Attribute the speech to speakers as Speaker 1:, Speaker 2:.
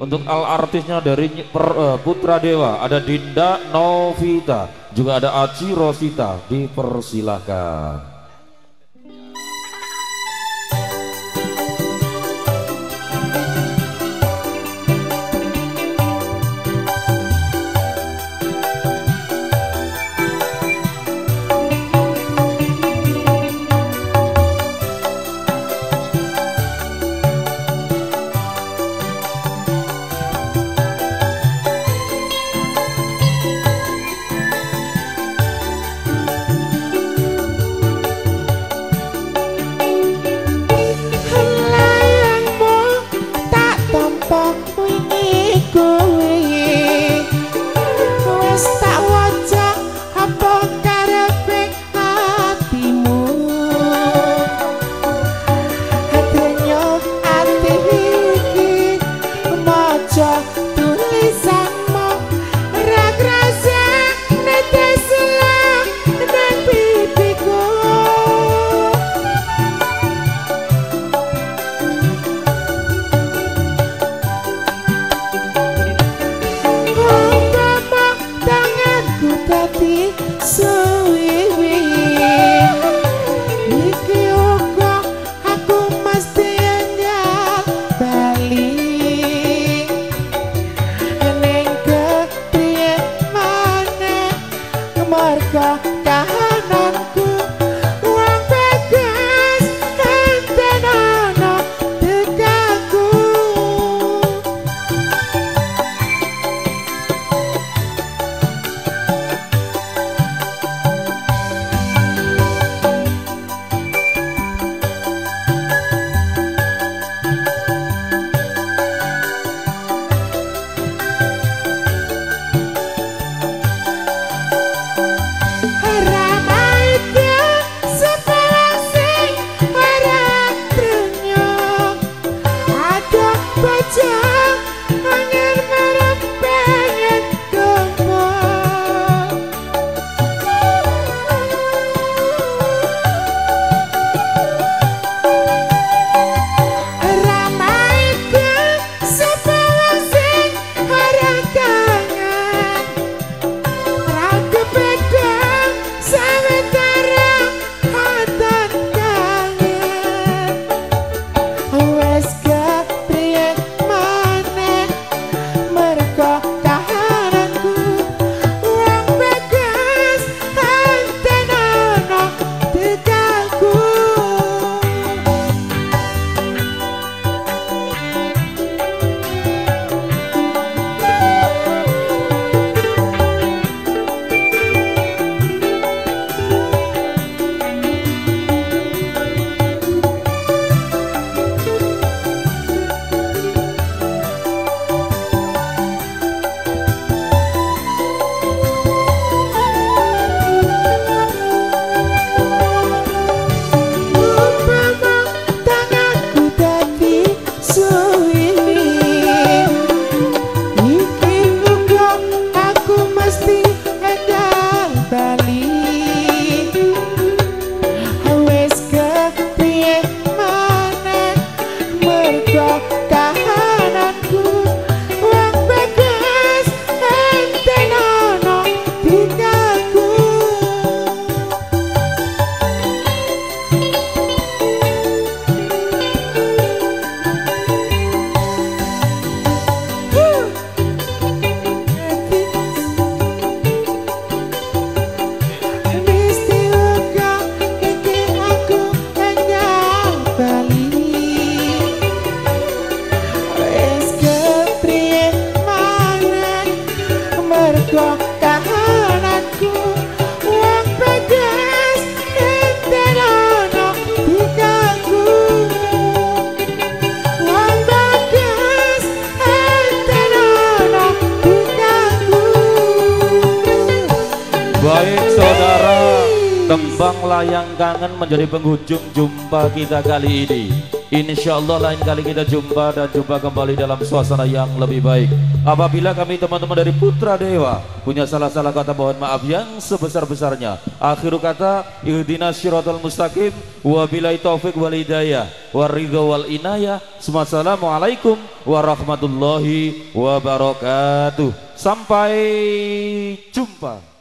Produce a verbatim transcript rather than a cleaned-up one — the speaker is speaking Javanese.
Speaker 1: Untuk al artisnya dari per, uh, Putra Dewa ada Dinda Novita, juga ada Aci Rosita, dipersilahkan. Tembang Layang Kangen menjadi penghujung jumpa kita kali ini. Insya Allah lain kali kita jumpa dan jumpa kembali dalam suasana yang lebih baik. Apabila kami teman-teman dari Putra Dewa punya salah-salah kata, mohon maaf yang sebesar-besarnya. Akhiru kata, ihdinas syiratal mustaqim, wabillahi taufik wal hidayah, waridho wal inayah. Assalamualaikum warahmatullahi wabarakatuh. Sampai jumpa.